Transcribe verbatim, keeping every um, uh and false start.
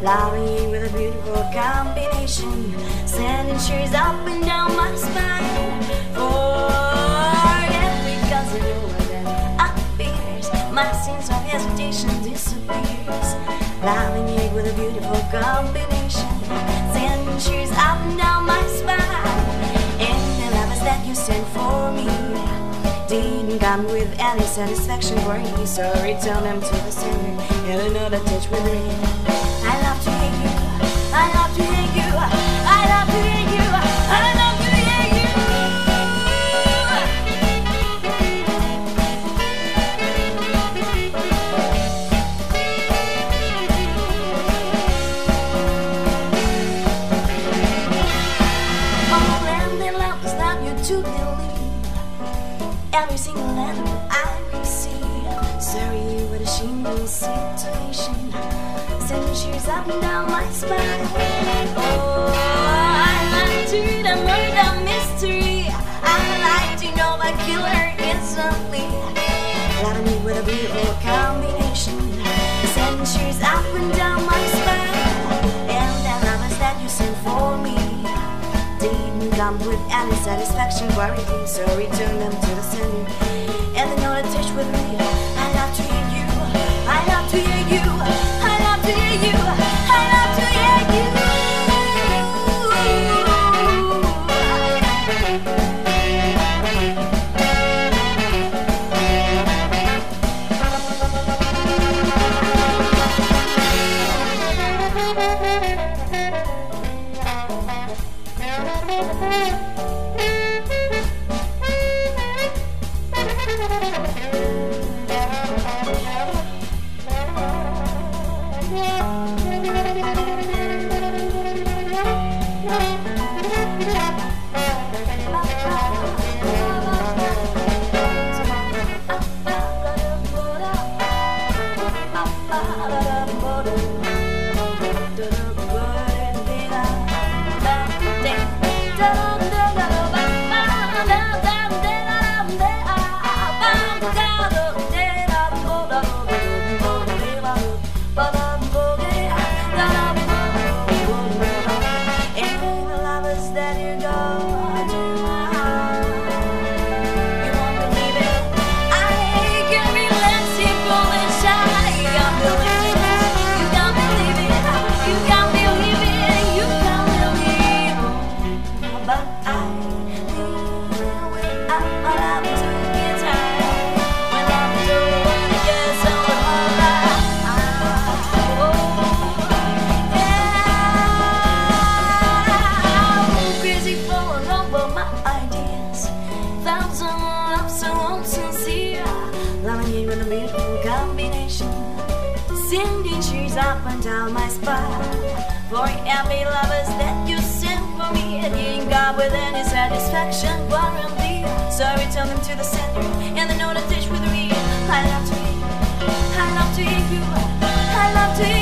loving you with a beautiful combination, sending shivers up and down my spine. Forget because you know that up appears, my sense of hesitation disappears. Loving you with a beautiful combination, sending shivers up and down my spine. And the lovers that you sent for me didn't come with any satisfaction for me, so return them to the sender and another touch with me. I love to hear you, I love to hear you, I love to hear you, I love to hear you. Oh, and the love is not you to believe every single letter I receive. Sorry, what a shameful situation, sending shivers up and down my spine. Oh, I like to read a murder mystery, I like to know my killer instantly. Loving me with a beautiful combination, sending shivers up and down my spine. And the lovers that you sent for me didn't come with any satisfaction for me, so return them to the sender and then you'll touch with me. I love to hear you, I love to hear you, I love to hear you, I love to hear you. Sending shivers up and down my spine. For every lovers that you sent for me, it didn't come with any satisfaction guarantee. So I return them to the sender and the note attached with me. I love to hear you, I love to hear you, I love to hear you.